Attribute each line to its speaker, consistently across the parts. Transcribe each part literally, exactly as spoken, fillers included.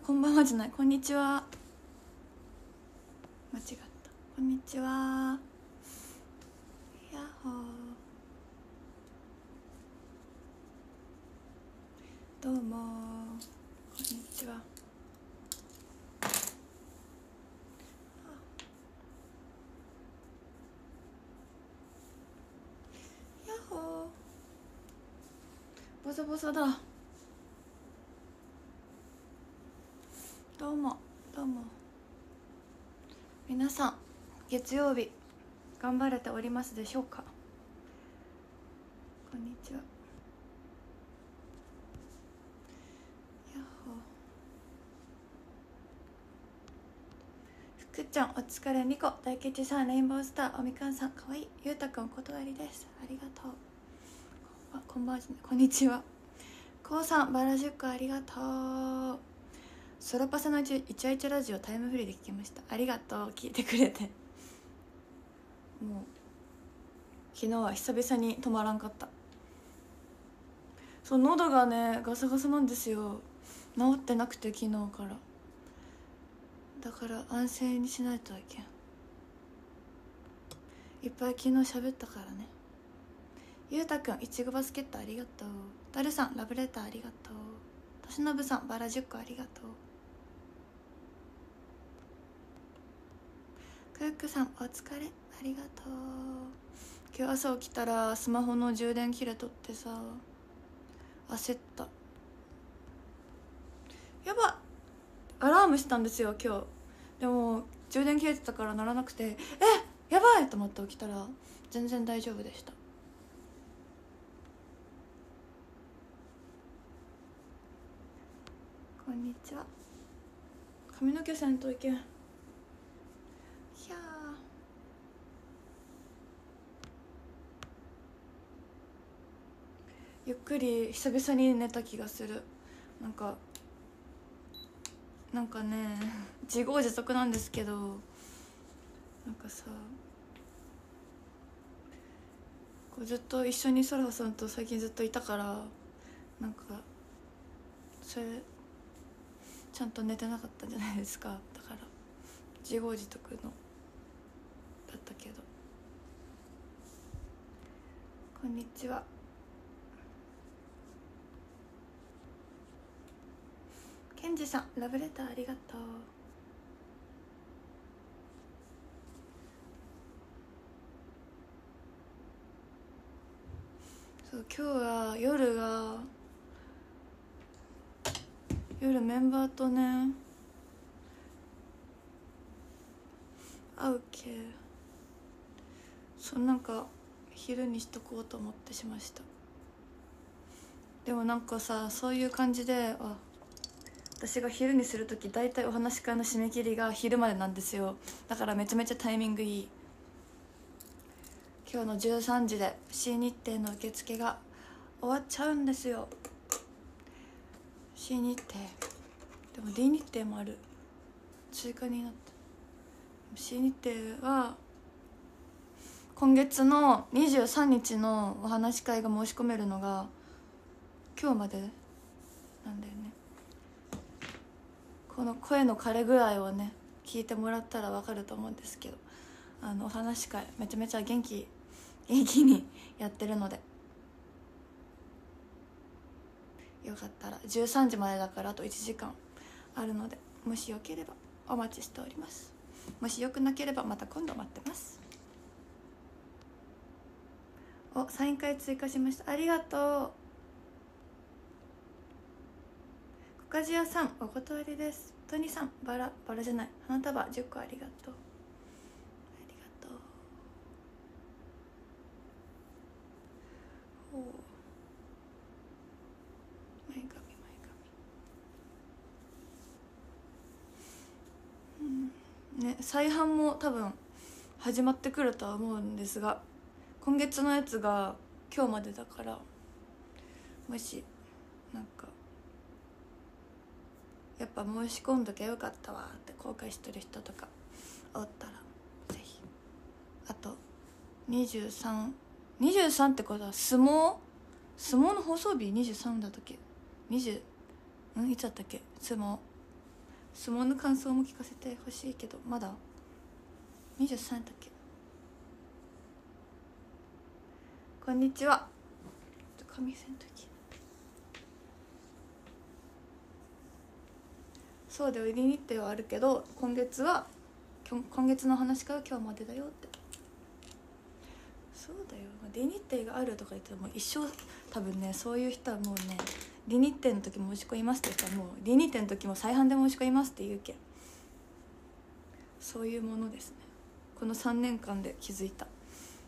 Speaker 1: こんばんはじゃない、こんにちは。間違った。こんにちは。やっほー。どうもー、こんにちは。やっほー。ボサボサだ。どうもどうも。皆さん月曜日頑張れておりますでしょうか。こんにちは。やっほー。ふくちゃんお疲れ。ニコ大吉さん、レインボースター、おみかんさん、かわいい。ゆうたくんお断りです。ありがとう。あ、こんばんは。こんにちは。こうさん、バラじゅっこありがとう。ソロパサのイチャイチャラジオタイムフリーで聞きました。ありがとう、聞いてくれて。もう昨日は久々に止まらんかった。そう、喉がねガサガサなんですよ。治ってなくて昨日から。だから安静にしないといけん。いっぱい昨日喋ったからね。ゆうたくん、いちごバスケットありがとう。ダルさん、ラブレターありがとう。としのぶさん、バラじゅっこありがとう。クックさん、お疲れありがとう。今日朝起きたらスマホの充電切れとってさ、焦った。やば、アラームしたんですよ今日。でも充電切れてたから鳴らなくて、えやばいと思って起きたら全然大丈夫でした。こんにちは。髪の毛せんといけん。ひゃー。ゆっくり久々に寝た気がする。なんかなんかね自業自得なんですけど、なんかさ、こうずっと一緒にソラハさんと最近ずっといたから、なんかそれちゃんと寝てなかったんじゃないですか。だから自業自得のだったけど。こんにちは。ケンジさん、ラブレターありがとう。そう、今日は夜が夜メンバーとね会うけ、そう、なんか昼にしとこうと思ってしました。でもなんかさ、そういう感じで、あ、私が昼にするとき大体お話し会の締め切りが昼までなんですよ。だからめちゃめちゃタイミングいい。今日のじゅうさんじで C 日程の受付が終わっちゃうんですよ。 C 日程でも D 日程もある、追加になった。 C 日程は今月のにじゅうさんにちのお話し会が申し込めるのが今日までなんだよね。この声の枯れ具合をね聞いてもらったら分かると思うんですけど、あのお話し会めちゃめちゃ元気元気にやってるので、よかったらじゅうさんじまでだからあといちじかんあるので、もしよければお待ちしております。もしよくなければまた今度待ってます。お、サイン会追加しました。ありがとう。コカジヤさん、お断りです。トニさん、バラバラじゃない、花束じゅっこありがとう。ありがとう。ほう、前髪前髪、うんね、再販も多分始まってくるとは思うんですが、今月のやつが今日までだから、もしなんかやっぱ申し込んどきゃよかったわって後悔してる人とかおったらぜひ。あとにじゅうさん、にじゅうさんってことは相撲相撲の放送日にじゅうさんだったっけ、にじゅう、うんいつだったっけ、相撲相撲の感想も聞かせてほしいけど、まだにじゅうさんだっけ。こんにちは。髪せんとき。そうだよ、入り日程はあるけど、今月は今月の話から今日までだよって。そうだよ、離日程があるとか言っても一生多分ね、そういう人はもうね、離日程の時も申し込みますって言ったら、もう離日程の時も再販で申し込みますって言うけん、そういうものですね。このさんねんかんで気づいた。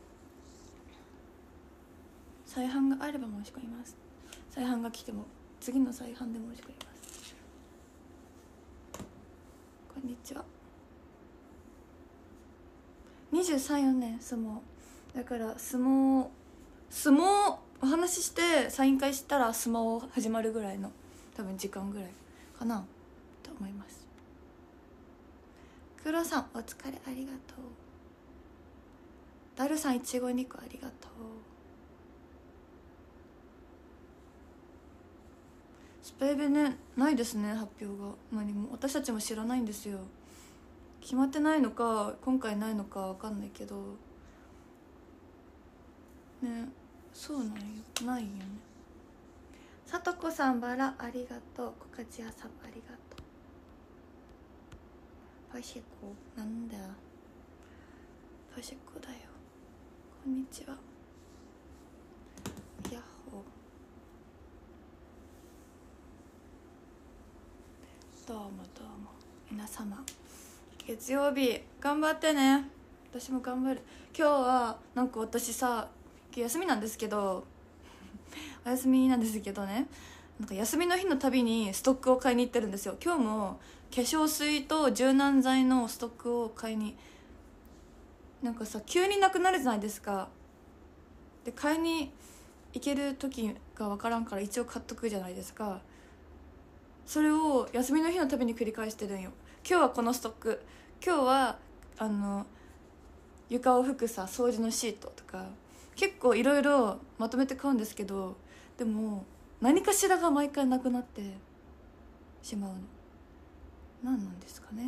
Speaker 1: 再販があれば申し込みます。再販が来ても次の再販で申し込みます。こんにちは。にじゅうさん、よねん相撲だから、相撲相撲お話ししてサイン会したら相撲始まるぐらいの多分時間ぐらいかなと思います。黒さんお疲れありがとう。ダルさんいちごにこありがとう。スペイベね、ないですね、発表が。何も私たちも知らないんですよ。決まってないのか今回ないのか分かんないけどね。そうなんよ、ないよね。さとこさんバラありがとう。こかちやさんありがとう。パシェコなんだ、パシェコだよ。こんにちは。ヤッホー。どうもどうも皆様、月曜日頑張ってね。私も頑張る。今日はなんか私さ、休みなんですけどお休みなんですけどね、なんか休みの日のたびにストックを買いに行ってるんですよ。今日も化粧水と柔軟剤のストックを買いに、なんかさ急になくなるじゃないですか。で買いに行ける時が分からんから一応買っとくじゃないですか。それを休みの日のたびに繰り返してるんよ。今日はこのストック、今日はあの床を拭くさ掃除のシートとか結構いろいろまとめて買うんですけど、でも何かしらが毎回なくなってしまうの。何なんですかね。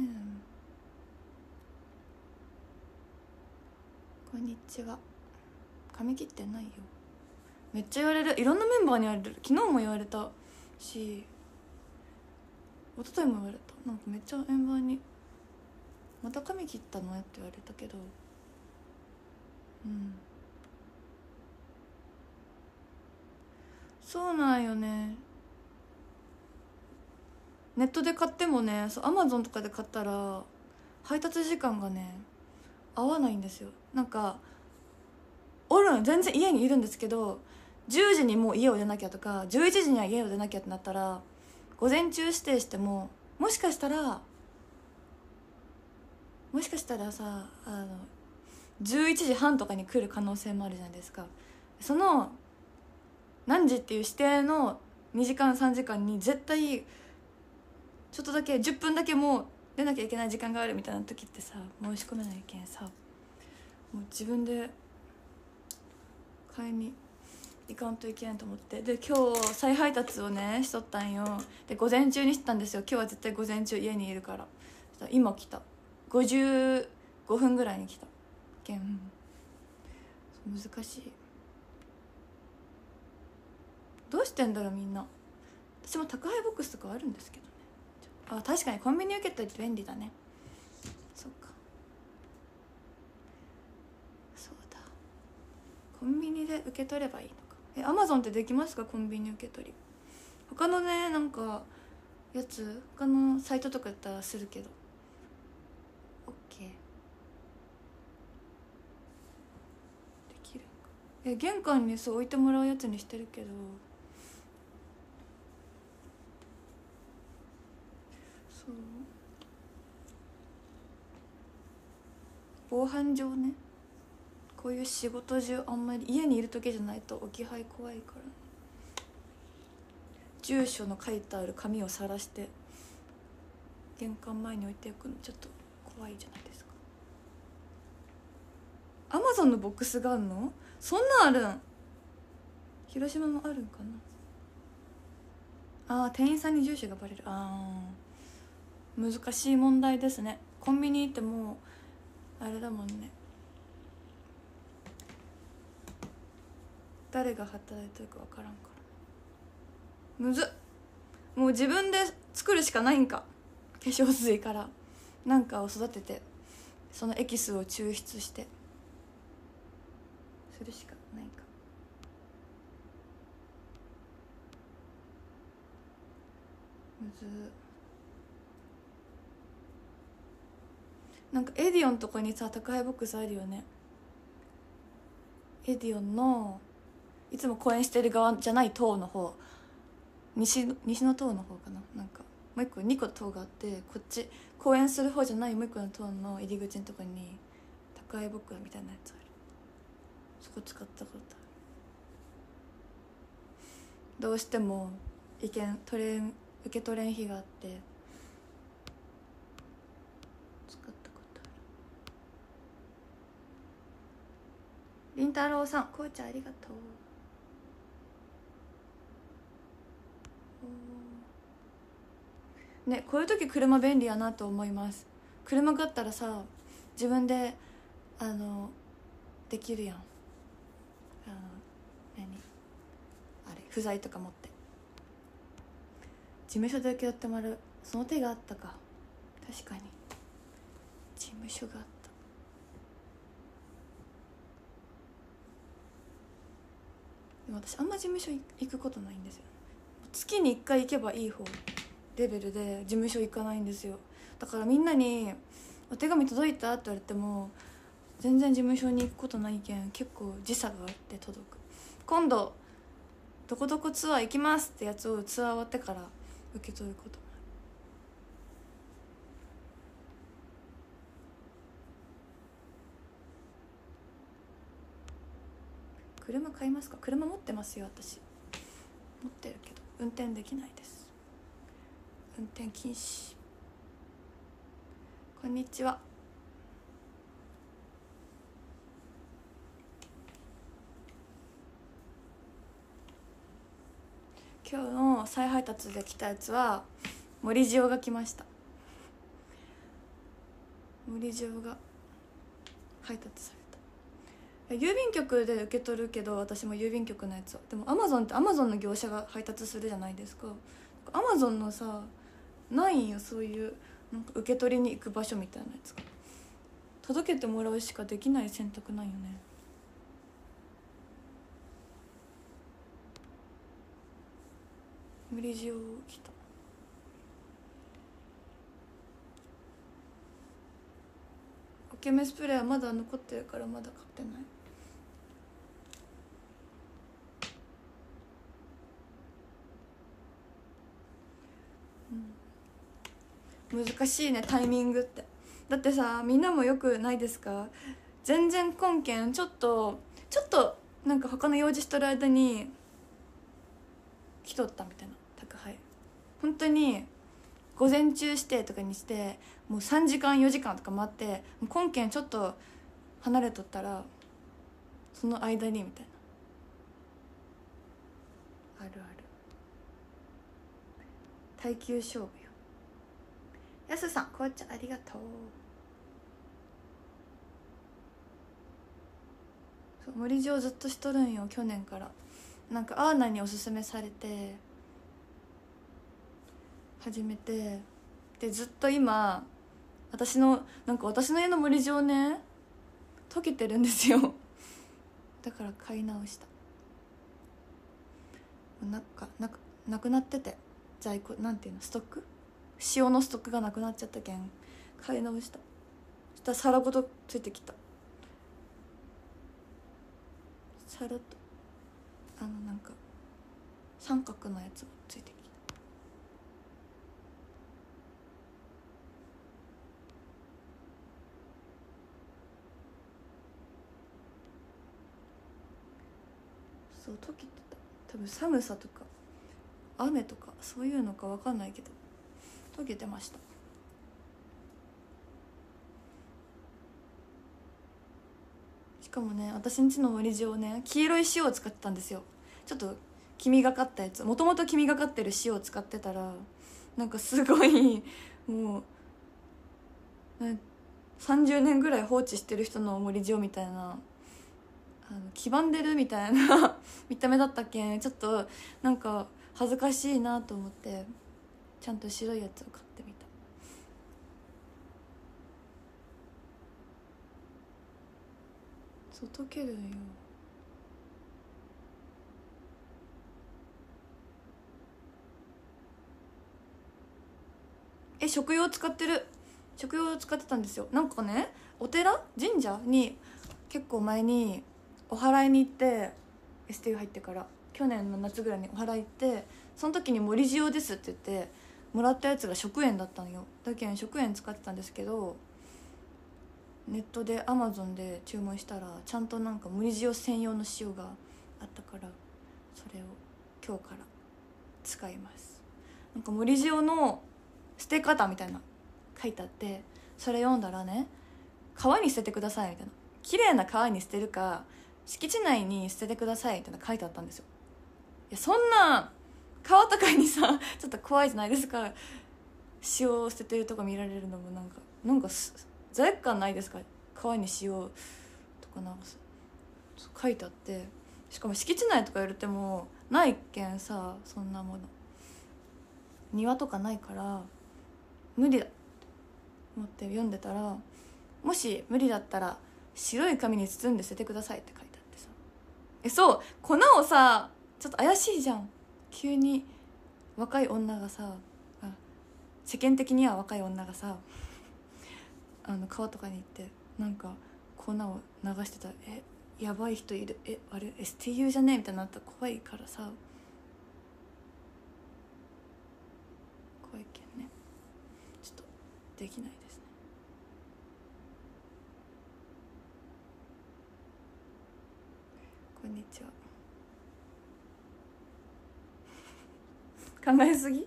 Speaker 1: こんにちは。髪切ってないよ。めっちゃ言われる。いろんなメンバーに言われる。昨日も言われたし一昨日も言われた。なんかめっちゃメンバーにまた髪切ったのって言われたけど、うんそうなんよね。ネットで買ってもね、そうアマゾンとかで買ったら配達時間がね合わないんですよ。なんかおるん、全然家にいるんですけど、じゅうじにもう家を出なきゃとかじゅういちじには家を出なきゃってなったら、午前中指定してももしかしたらもしかしたらさ、あのじゅういちじはんとかに来る可能性もあるじゃないですか。その何時っていう指定のにじかんさんじかんに絶対ちょっとだけじゅっぷんだけもう出なきゃいけない時間があるみたいな時ってさ、申し込めないけんさ、もう自分で買いに行かんといけんと思って、で今日再配達をねしとったんよ。で午前中にしてたんですよ。今日は絶対午前中家にいるから。今来たごじゅうごふんぐらいに来たけん難しい。どうしてんだろうみんな。私も宅配ボックスとかあるんですけどね。あ、確かにコンビニ受け取りって便利だね。そうか、そうだ、コンビニで受け取ればいいのか。え、アマゾンってできますか？コンビニ受け取り。他のねなんかやつ、他のサイトとかやったらするけど OK できるんか。え、玄関にそう置いてもらうやつにしてるけど、そう防犯上ね、こういう仕事中あんまり家にいる時じゃないと置き配怖いから、ね、住所の書いてある紙を晒して玄関前に置いておくのちょっと怖いじゃないですか。アマゾンのボックスがあるの？そんなんあるん？広島もあるんかな。あー、店員さんに住所がバレる。あー、 難しい問題ですね。コンビニ行ってもあれだもんね、誰が働いてるか分からんからむずっ。もう自分で作るしかないんか。化粧水からなんかを育ててそのエキスを抽出してするしかないか。むずっ。なんかエディオンとかにさ宅配ボックスあるよね。エディオンのいつも公演してる側じゃない塔の方、西の西の塔の方かな。なんかもう一個にこ塔があって、こっち公演する方じゃないもう一個の塔の入り口のとこに宅配ボックスみたいなやつある。そこ使ったことある。どうしても意見取れん受け取れん日があって使ったことある。りんたろうさん、こうちゃんありがとう。ね、こういう時車便利やなと思います。車があったらさ自分であのできるやん。あの何あれ不在とか持って事務所で受け取ってもらう、その手があったか。確かに事務所があった。でも私あんま事務所行くことないんですよ。月にいっかい行けばいい方レベルで事務所行かないんですよ。だからみんなにお手紙届いたって言われても全然事務所に行くことないけん、結構時差があって届く。今度どこどこツアー行きますってやつをツアー終わってから受け取ることもある。車買いますか？車持ってますよ私。持ってるけど運転できないです。運転禁止。こんにちは。今日の再配達で来たやつは森塩が来ました。森塩が配達された。郵便局で受け取るけど私も郵便局のやつは。でもアマゾンってアマゾンの業者が配達するじゃないですか。アマゾンのさないんよ、そういうなんか受け取りに行く場所みたいなやつが。届けてもらうしかできない選択ないよね。無理塩来た。オケメスプレーはまだ残ってるからまだ買ってない。うん、難しいねタイミングって。だってさみんなもよくないですか？全然今件ちょっとちょっとなんか他の用事しとる間に来とったみたいな宅配。本当に午前中してとかにしてもうさんじかんよじかんとか待って今件ちょっと離れとったらその間にみたいな。あるある。耐久勝負よ。やすさん紅茶ありがとう。そう森塩ずっとしとるんよ去年から。なんかアーナにおすすめされて始めて、でずっと今私のなんか私の家の森塩ね溶けてるんですよだから買い直した。なんかなくなくなってて在庫なんていうのストック塩のストックがなくなっちゃったけん買い直した。そしたら皿ごとついてきた。皿とあのなんか三角のやつもついてきた。そう溶けてた。多分寒さとか雨とかそういうのか分かんないけど溶けてました。しかもね私んちの森塩ね黄色い塩を使ってたんですよ。ちょっと黄みがかったやつ、もともと黄みがかってる塩を使ってたらなんかすごいもう、ね、さんじゅうねんぐらい放置してる人の森塩みたいな、あの黄ばんでるみたいな見た目だったっけ。ちょっとなんか恥ずかしいなと思ってちゃんと白いやつを買ってみた。そう溶けるんよ。え、食用使ってる。食用使ってたんですよ。なんかね、お寺神社に結構前にお祓いに行って、 エスティー 入ってから去年の夏ぐらいにお祓い行って、その時に森塩ですって言ってもらったやつが食塩だったのよ。だけど食塩使ってたんですけど、ネットで アマゾン で注文したらちゃんとなんか森塩専用の塩があったから、それを今日から使います。なんか森塩の捨て方みたいな書いてあって、それ読んだらね、川に捨ててくださいみたいな、綺麗な川に捨てるか敷地内に捨ててくださいみたいな書いてあったんですよ。いや、そんな川とかにさちょっと怖いじゃないですか。塩を捨ててるとこ見られるのもなんかなんか罪悪感ないですか。川に塩とかなんか書いてあって、しかも敷地内とか言われてもないけんさ、そんなもの庭とかないから無理だって思って読んでたら、もし無理だったら白い紙に包んで捨ててくださいって書いてあってさ、え、そう粉をさ、ちょっと怪しいじゃん。急に若い女がさ、あ、世間的には若い女がさあの川とかに行ってなんか粉を流してたら、え、やばい人いる、え、あれ エスティーユー じゃねえみたいになったら怖いからさ、怖いけんね、ちょっとできないですね。こんにちは。考えすぎ。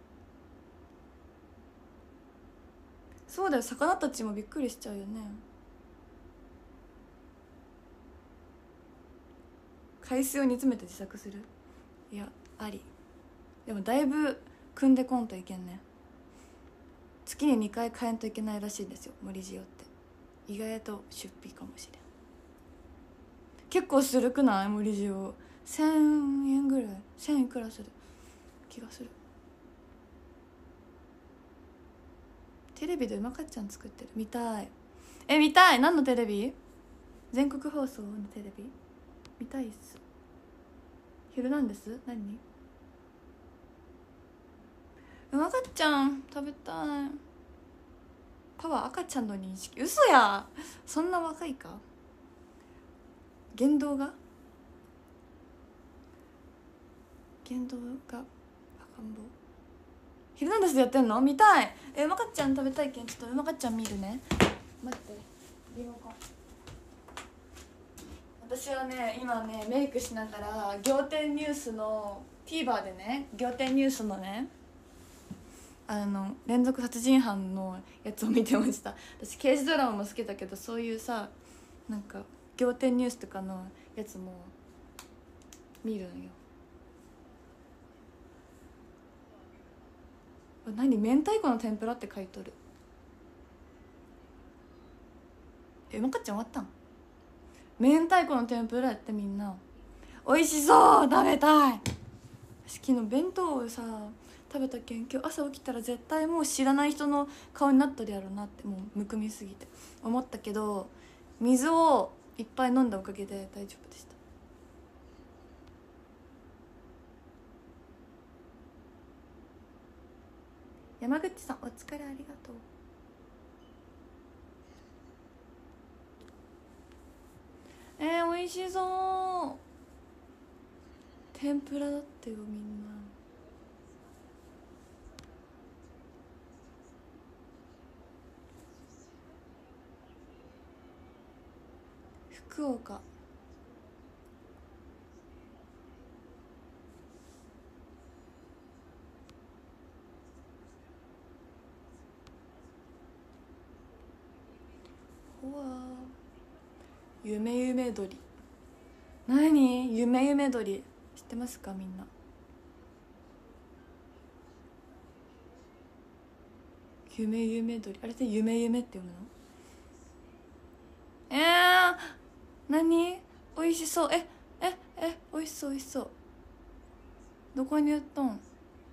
Speaker 1: そうだよ、魚たちもびっくりしちゃうよね。海水を煮詰めて自作する。いや、あり。でもだいぶ組んでこんといけんね。月ににかい買えんといけないらしいですよ、森塩って。意外と出費かもしれん。結構するくない？森塩せんえんぐらい、せんいくらする気がする。テレビでうまかっちゃん作ってる。見たい。え、見たい。何のテレビ？全国放送のテレビ見たいっす。ヒルナンデス？何？うまかっちゃん食べたい。パワー赤ちゃんの認識。嘘や、そんな若いか。言動が言動が赤ん坊。ヒルナンデスでやってんの？見たい。え、うまかっちゃん食べたいけん、ちょっとうまかっちゃん見るね。待って、リモコン。私はね、今ねメイクしながら仰天ニュースの TVer でね、仰天ニュースのね、あの連続殺人犯のやつを見てました。私刑事ドラマも好きだけど、そういうさ、なんか仰天ニュースとかのやつも見るんよ。何？明太子の天ぷらって書いとる。え、うまかっちゃん終わったん？明太子の天ぷらやって。みんな美味しそう、食べたい。私昨日弁当をさ食べたけん、今日朝起きたら絶対もう知らない人の顔になっとるやろうなって、もうむくみすぎて思ったけど、水をいっぱい飲んだおかげで大丈夫でした。山口さんお疲れありがとう。えー、美味しそう。天ぷらだってよ、みんな。福岡。ほわー、夢夢鳥。何？夢夢鳥知ってますかみんな。 夢夢鳥、あれって夢夢って読むの？えー、何？おいしそう。えええおいしそうおいしそう。どこに売ったん？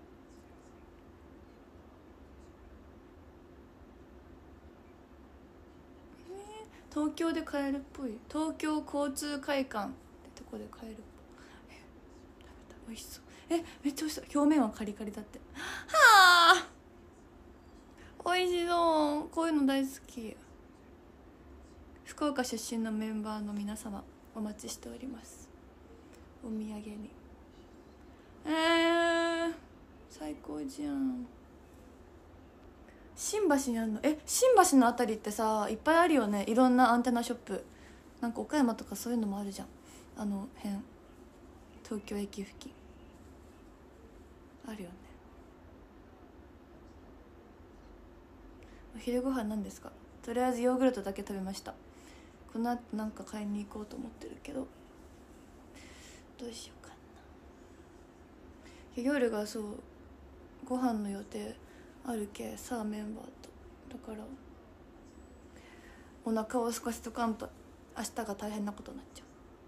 Speaker 1: 東京で買えるっぽい。東京交通会館ってとこで買えるっぽい。え食べた。美味しそう。えめっちゃ美味しそう。表面はカリカリだって。はあ美味しそう。こういうの大好き。福岡出身のメンバーの皆様お待ちしております。お土産に。えー、最高じゃん。新橋にあるの？え新橋のあたりってさいっぱいあるよね。いろんなアンテナショップ。なんか岡山とかそういうのもあるじゃん。あの辺東京駅付近あるよね。お昼ご飯何ですか？とりあえずヨーグルトだけ食べました。この後なんか買いに行こうと思ってるけどどうしようかな。夜がそうご飯の予定あるけさあメンバーとだからお腹を少しとかんと明日が大変なことになっちゃう。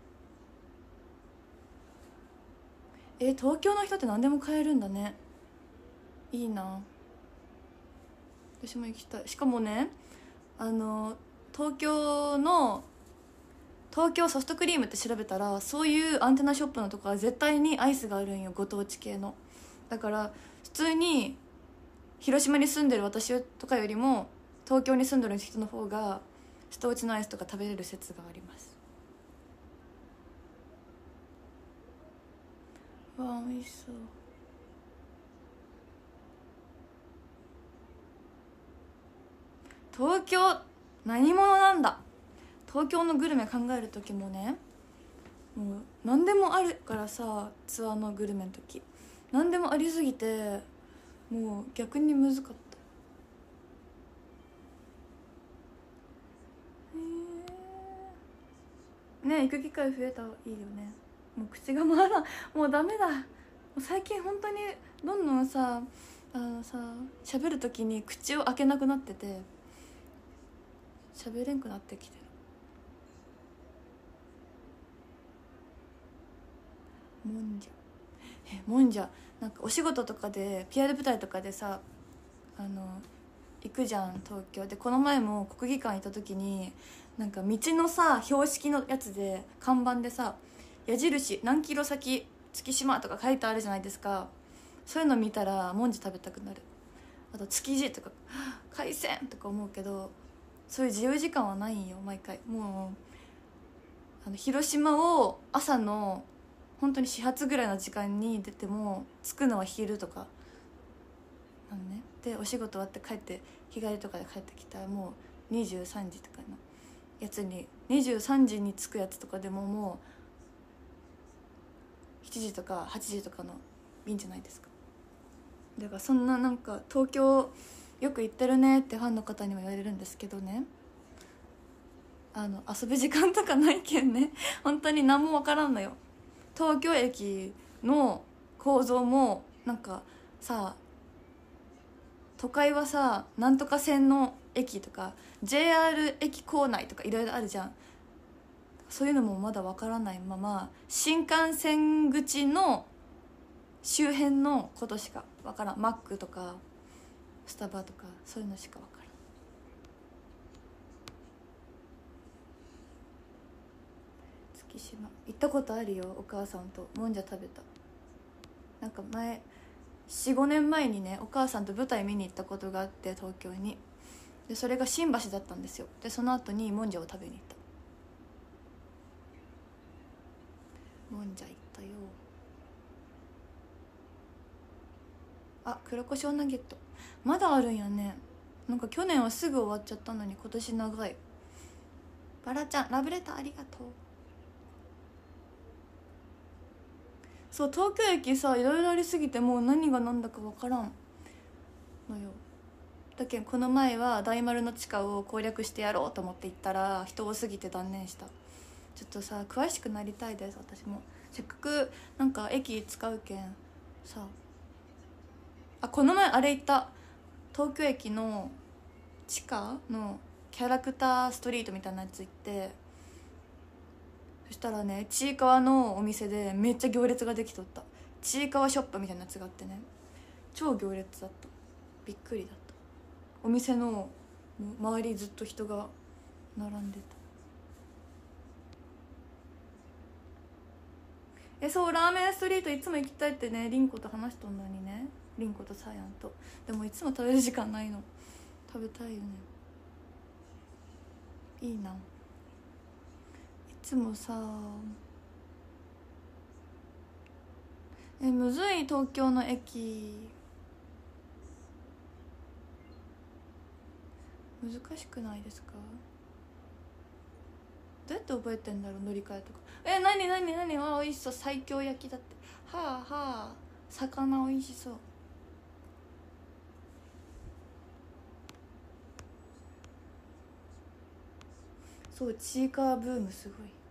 Speaker 1: え東京の人って何でも買えるんだね。いいな。私も行きたい。しかもねあの東京の東京ソフトクリームって調べたらそういうアンテナショップのとこは絶対にアイスがあるんよ。ご当地系の。だから普通に広島に住んでる私とかよりも東京に住んでる人の方が下打ちのアイスとか食べれる説があります。わあ美味しそう。東京何者なんだ。東京のグルメ考える時もねもう何でもあるからさ。ツアーのグルメの時何でもありすぎてもう逆に難かった。へえねえ行く機会増えたらいいよね。もう口が回らん。もうダメだ。もう最近本当にどんどんさあのさ喋る時に口を開けなくなってて喋れんくなってきてる。もんじゃえもんじゃなんかお仕事とかで ピーアール 舞台とかでさあの行くじゃん東京で。この前も国技館行った時になんか道のさ標識のやつで看板でさ矢印何キロ先月島とか書いてあるじゃないですか。そういうの見たらもんじゃ食べたくなる。あと築地とか海鮮とか思うけどそういう自由時間はないんよ毎回。もうあの広島を朝の本当に始発ぐらいの時間に出ても着くのは昼とかなのね。でお仕事終わって帰って日帰りとかで帰ってきたらもうにじゅうさんじとかのやつににじゅうさんじに着くやつとかでももうしちじとかはちじとかの便じゃないですか。だからそんななんか東京よく行ってるねってファンの方にも言われるんですけどねあの遊ぶ時間とかないけんね本当に何も分からんのよ。東京駅の構造もなんかさ都会はさなんとか線の駅とか ジェイアール 駅構内とかいろいろあるじゃん。そういうのもまだわからないまま新幹線口の周辺のことしかわからん。マックとかスタバとかそういうのしかわからん。月島行ったことあるよ。お母さんともんじゃ食べた。なんか前 よん,ご 年前にねお母さんと舞台見に行ったことがあって東京に。でそれが新橋だったんですよ。でその後にもんじゃを食べに行った。もんじゃ行ったよ。あ黒胡椒ナゲットまだあるんやね。なんか去年はすぐ終わっちゃったのに今年長い。バラちゃんラブレターありがとう。そう東京駅さいろいろありすぎてもう何が何だか分からんのよ。だけどこの前は大丸の地下を攻略してやろうと思って行ったら人多すぎて断念した。ちょっとさ詳しくなりたいです私も。せっかくなんか駅使うけんさあ。この前あれ行った東京駅の地下のキャラクターストリートみたいなやつ行って、そしたらねちいかわのお店でめっちゃ行列ができとった。ちいかわショップみたいなやつがあってね、超行列だった。びっくりだった。お店の周りずっと人が並んでた。えそうラーメンストリートいつも行きたいってね、りんこと話しとんのにね、りんことさやんと。でもいつも食べる時間ないの。食べたいよね。いいな。いつもさ、えむずい。東京の駅難しくないですか？どうやって覚えてんだろう、乗り換えとか。えなになになに、あおいしそう。西京焼きだって。はあはあ、魚おいしそう。そうちいかわブームすごい。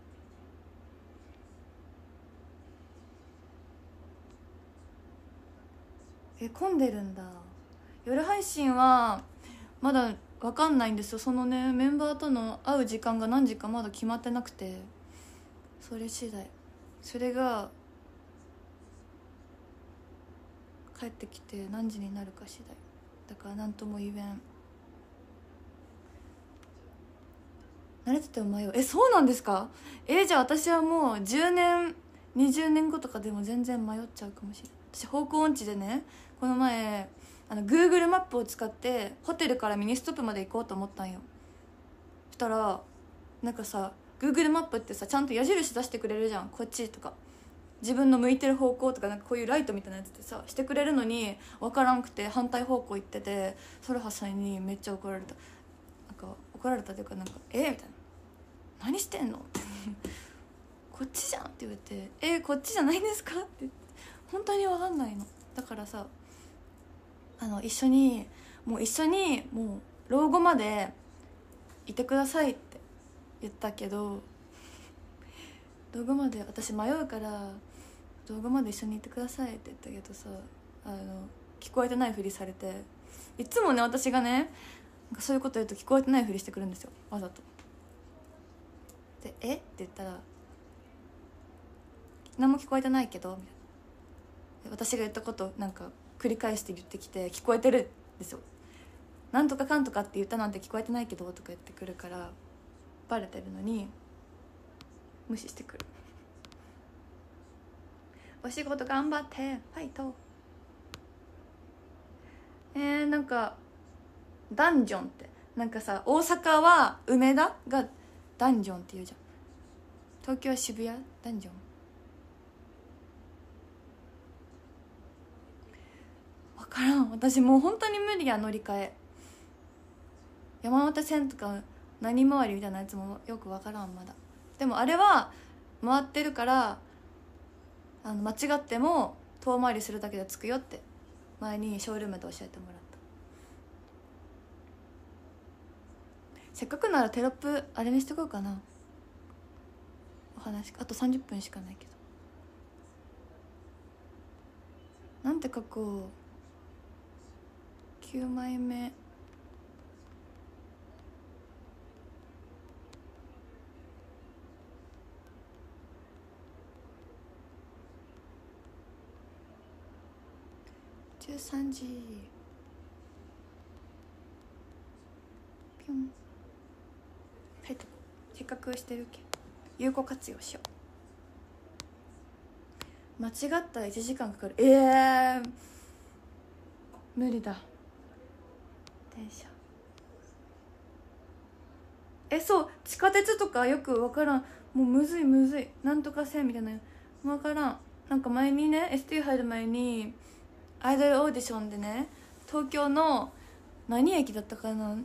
Speaker 1: え混んでるんだ。夜配信はまだ分かんないんですよ。そのねメンバーとの会う時間が何時かまだ決まってなくて、それ次第。それが帰ってきて何時になるか次第だから何とも言えん。慣れてても迷う。えそうなんですか？えじゃあ私はもうじゅうねんにじゅうねんごとかでも全然迷っちゃうかもしれない。私方向音痴でね、この前あの Google マップを使ってホテルからミニストップまで行こうと思ったんよ。そしたらなんかさ Google マップってさちゃんと矢印出してくれるじゃん、こっちとか自分の向いてる方向とか、なんかこういうライトみたいなやつでさしてくれるのに分からんくて反対方向行ってて、それはさんにめっちゃ怒られた。なんか怒られたというかなんかえみたいな、何してんのってこっちじゃんって言われて、えこっちじゃないんですかって言って、本当に分かんないの。だからさあの一緒にもう一緒にもう老後までいてくださいって言ったけど、老後まで私迷うから老後まで一緒にいてくださいって言ったけどさ、あの聞こえてないふりされて、いつもね私がねなんかそういうこと言うと聞こえてないふりしてくるんですよ、わざと。でえって言ったら何も聞こえてないけどみたいな、私が言ったことなんか繰り返して言ってきて、聞こえてるんですよ。なんとかかんとかって言ったなんて聞こえてないけどとか言ってくるから、バレてるのに無視してくる。お仕事頑張ってファイト。えー、なんかダンジョンってなんかさ、大阪は梅田がダンジョンって言うじゃん、東京は渋谷ダンジョン。分からん、私もう本当に無理や乗り換え。山手線とか何回りみたいなやつもよく分からんまだ。でもあれは回ってるからあの間違っても遠回りするだけで着くよって前にショールームで教えてもらった。せっかくならテロップあれにしとこうかな。お話あとさんじゅっぷんしかないけど、なんて書こう。きゅうまいめじゅうさんじピョン。はいとせっかくしてるけん有効活用しよう。間違ったらいちじかんかかる。えー、無理だ。電車えそう地下鉄とかよく分からん。もうむずいむずい、なんとか線みたいな分からん。なんか前にね エスティー 入る前にアイドルオーディションでね、東京の何駅だったかな、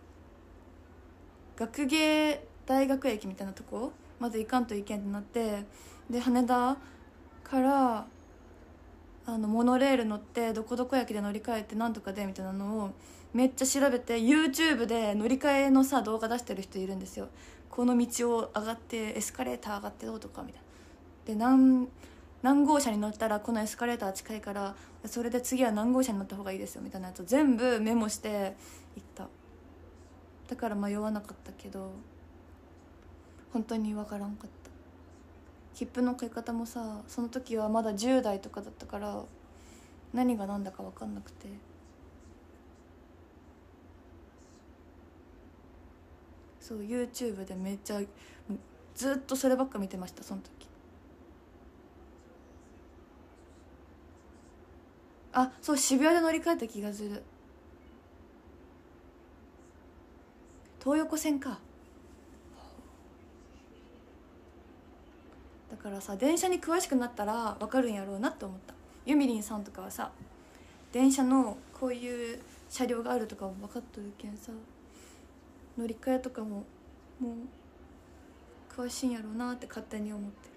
Speaker 1: 学芸大学駅みたいなとこまず行かんといけんってなって、で羽田からあのモノレール乗ってどこどこ駅で乗り換えてなんとかでみたいなのをめっちゃ調べて YouTube で乗り換えのさ動画出してる人いるんですよ。この道を上がってエスカレーター上がってどうとかみたいなで何何号車に乗ったらこのエスカレーター近いからそれで次は何号車に乗った方がいいですよみたいなやつを全部メモして行った。だから迷わなかったけど本当に分からんかった。切符の買い方もさ、その時はまだじゅう代とかだったから何が何だか分かんなくて、そう YouTube でめっちゃずっとそればっか見てました。その時あ、そう渋谷で乗り換えた気がする。東横線か。だからさ電車に詳しくなったら分かるんやろうなって思った。ゆみりんさんとかはさ電車のこういう車両があるとかも分かっとるけんさ、乗り換えとかももう詳しいんやろうなって勝手に思ってる。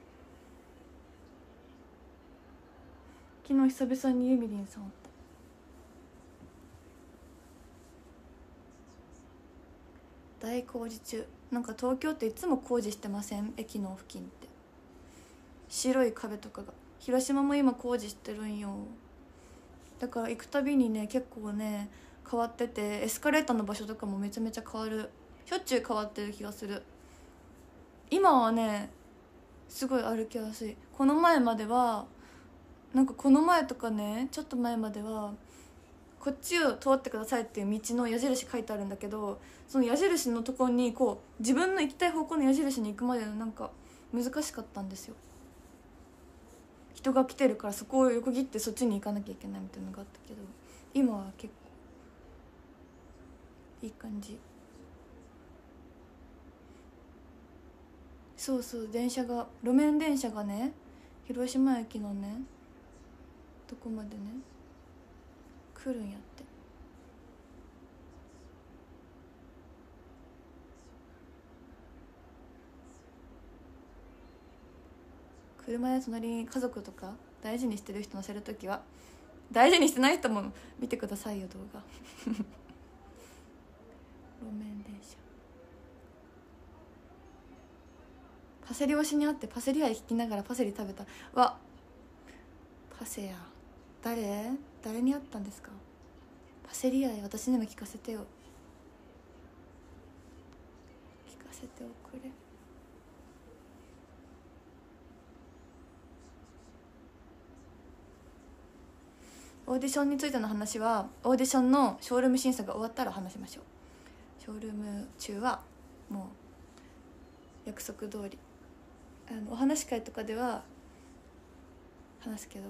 Speaker 1: 昨日久々にゆみりんさんおった。大工事中。なんか東京っていつも工事してません？駅の付近って白い壁とかが。広島も今工事してるんよ。だから行くたびにね結構ね変わってて、エスカレーターの場所とかもめちゃめちゃ変わる。しょっちゅう変わってる気がする。今はねすごい歩きやすい。この前まではなんかこの前とかねちょっと前まではこっちを通ってくださいっていう道の矢印書いてあるんだけど、その矢印のところにこう自分の行きたい方向の矢印に行くまでのなんか難しかったんですよ。人が来てるからそこを横切ってそっちに行かなきゃいけないみたいなのがあったけど、今は結構いい感じ。そうそう、電車が路面電車がね広島駅のねとこまでね来るんやって。車で隣に家族とか大事にしてる人乗せるときは、大事にしてない人も見てくださいよ動画路面電車パセリ推しにあってパセリ愛聞きながらパセリ食べた。わパセや誰誰に会ったんですか？パセリ愛私にも聞かせてよ。聞かせておくれ。オーディションについての話はオーディションのショールーム審査が終わったら話しましょう。ショールーム中はもう約束通りあのお話し会とかでは話すけど、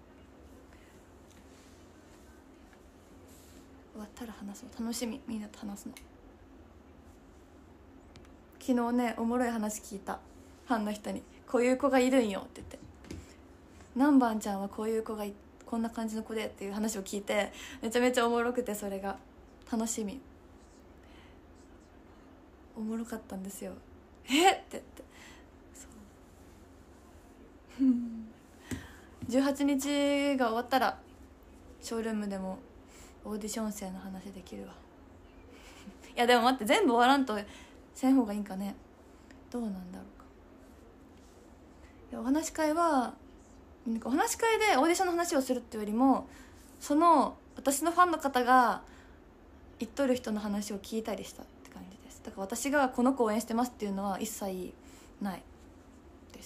Speaker 1: 終わったら話そう。楽しみ、みんなと話すの。昨日ねおもろい話聞いた。ファンの人にこういう子がいるんよって言って、何番ちゃんはこういう子がいこんな感じの子でっていう話を聞いてめちゃめちゃおもろくて、それが楽しみ。おもろかったんですよ。えっって言ってそうじゅうはちにちが終わったらショールームでもオーディション生の話できるわいやでも待って、全部終わらんとせん方がいいんかね。どうなんだろうか。お話し会はなんかお話し会でオーディションの話をするっていうよりも、その私のファンの方が言っとる人の話を聞いたりしたって感じです。だから私がこの子を応援してますっていうのは一切ないです、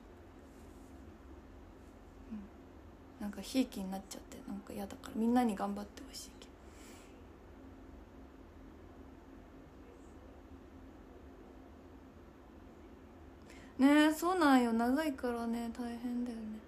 Speaker 1: うん、なんかひいきになっちゃってなんか嫌だからみんなに頑張ってほしいけどね。えそうなんよ、長いからね大変だよね。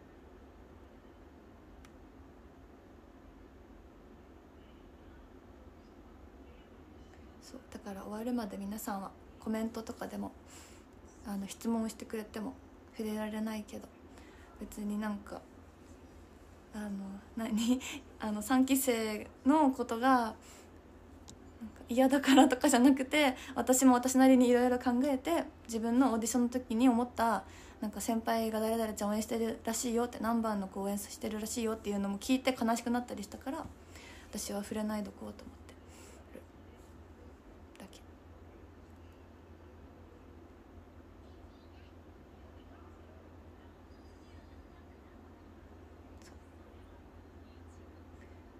Speaker 1: そうだから終わるまで皆さんはコメントとかでもあの質問してくれても触れられないけど、別になんかあの何あのさんき生のことがなんか嫌だからとかじゃなくて、私も私なりにいろいろ考えて自分のオーディションの時に思ったなんか先輩が誰々ちゃん応援してるらしいよって、何番の子応援してるらしいよっていうのも聞いて悲しくなったりしたから、私は触れないどこうと思ってるだけ。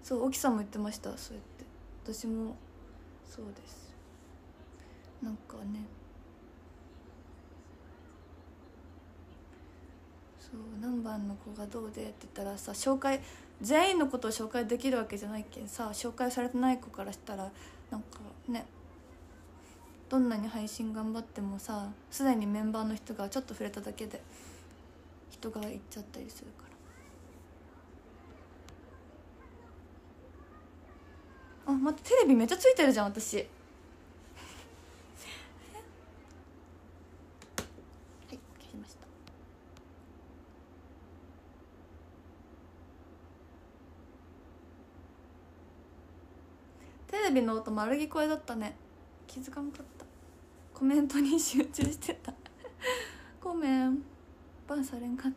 Speaker 1: そう沖さんも言ってました。そうやって私もそうです。なんかね、そう何番の子がどうでって言ったらさ、紹介全員のことを紹介できるわけじゃないけんさ、紹介されてない子からしたらなんかね、どんなに配信頑張ってもさ、すでにメンバーの人がちょっと触れただけで人が行っちゃったりするから。あ、待って、テレビめっちゃついてるじゃん私。はい、消しました。テレビの音丸聞こえだったね。気づかんかった。コメントに集中してたごめん、バンされんかった。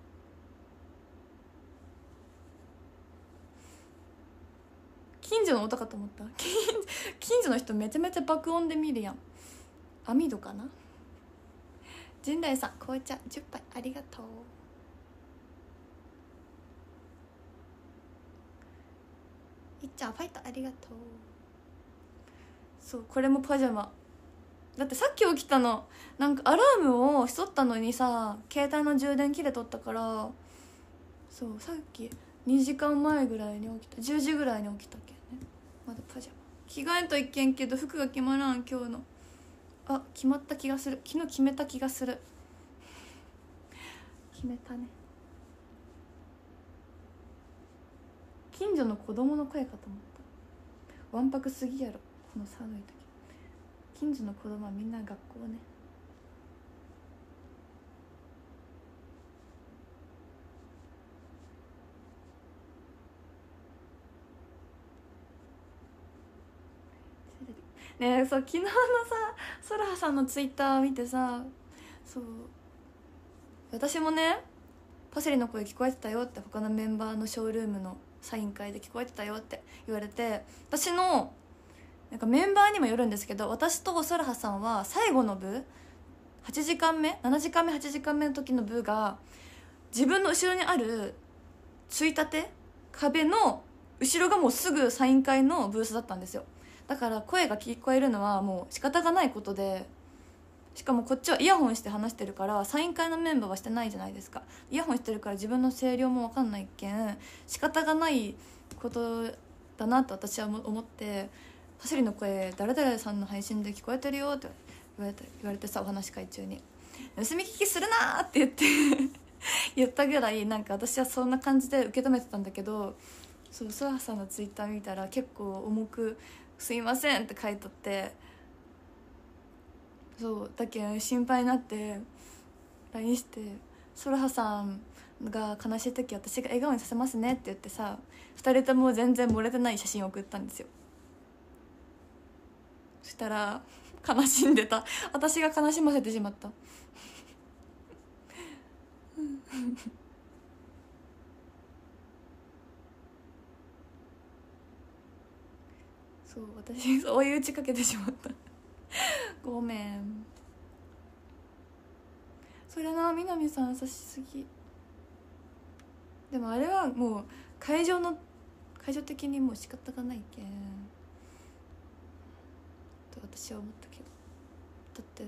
Speaker 1: 近所の音かと思った。近, 近所の人めちゃめちゃ爆音で見るやん。網戸かな。陣内さん紅茶じゅっぱいありがとう。いっちゃんファイトありがとう。そう、これもパジャマだって。さっき起きたの、なんかアラームをしとったのにさ、携帯の充電切れとったから、そうさっきにじかんまえぐらいに起きた。じゅうじぐらいに起きたけんね。まだパジャマ着替えといけんけど服が決まらん今日の。あ、決まった気がする。昨日決めた気がする決めたね。近所の子供の声かと思った。わんぱくすぎやろこの寒い時。近所の子供はみんな学校ね。ねえ、そう昨日のさソラハさんのツイッターを見てさ、そう私もねパセリの声聞こえてたよって、他のメンバーのショールームのサイン会で聞こえてたよって言われて、私のなんかメンバーにもよるんですけど、私とソラハさんは最後の部はちじかんめななじかんめはちじかんめの時の部が自分の後ろにあるついたて壁の後ろがもうすぐサイン会のブースだったんですよ。だから声が聞こえるのはもう仕方がないことで、しかもこっちはイヤホンして話してるからサイン会のメンバーはしてないじゃないですか。イヤホンしてるから自分の声量も分かんないけん仕方がないことだなと私は思って、パセリの声誰々さんの配信で聞こえてるよって言われて言われてさ、お話し会中に盗み聞きするなって言って言ったぐらいなんか私はそんな感じで受け止めてたんだけど、そうソラさんのツイッター見たら結構重く「すいません」って書いとって、そうだけど心配になって ライン して「ソラハさんが悲しい時私が笑顔にさせますね」って言ってさ、ふたりとも全然漏れてない写真を送ったんですよ。そしたら悲しんでた。私が悲しませてしまったそう私追い打ちかけてしまったごめん。それな、南さん優しすぎ。でもあれはもう会場の会場的にもう仕方がないけんと私は思ったけど、だって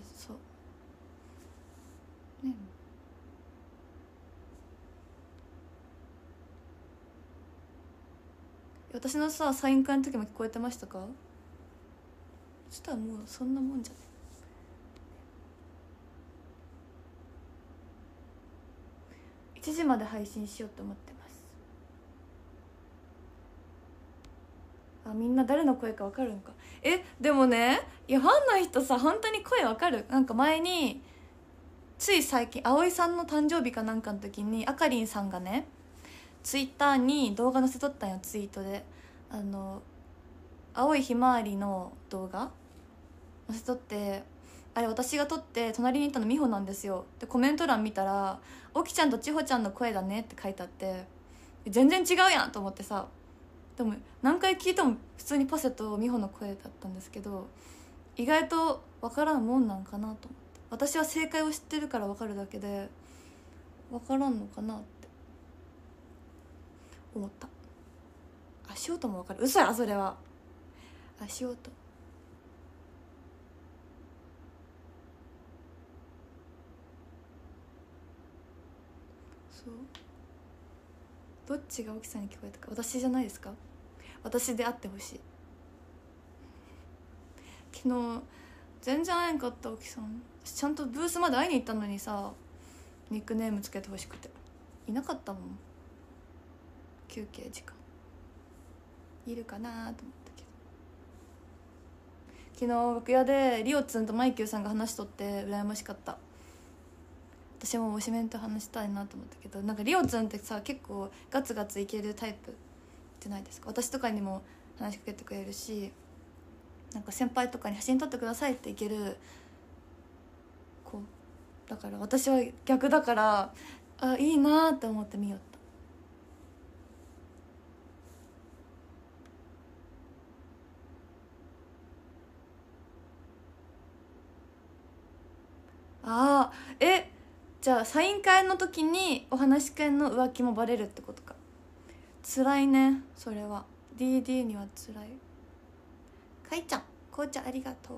Speaker 1: そうね。私のさサイン会の時も聞こえてましたか？そしたらもうそんなもんじゃない。いちじまで配信しようと思ってます。あ、みんな誰の声か分かるんか。えでもね、いやファンの人さ本当に声分かる。なんか前につい最近葵さんの誕生日かなんかの時にあかりんさんがねツイッターに動画載せとったんよ。ツイートであの青いひまわりの動画載せとって、あれ私が撮って隣にいたの美穂なんですよ。でコメント欄見たら「おきちゃんと千穂ちゃんの声だね」って書いてあって、全然違うやんと思ってさ。でも何回聞いても普通にパセと美穂の声だったんですけど、意外と分からんもんなんかなと思って。私は正解を知ってるから分かるだけで分からんのかなって思った。 足音も分かる。嘘やそれは。足音そうどっちが沖さんに聞こえたか。私じゃないですか。私であってほしい。昨日全然会えんかった沖さん。ちゃんとブースまで会いに行ったのにさ、ニックネームつけてほしくていなかったもん。休憩時間いるかなと思ったけど、昨日楽屋でリオツンとマイキューさんが話しとって羨ましかった。私も推しメンと話したいなと思ったけど、なんかリオツンってさ結構ガツガツいけるタイプじゃないですか。私とかにも話しかけてくれるし、なんか先輩とかに写真撮ってくださいっていける子だから、私は逆だから、あいいなって思って見よった。ああえじゃあサイン会の時にお話し会の浮気もバレるってことか。辛いねそれは。 ディーディー には辛い。かいちゃん紅茶ありがとう。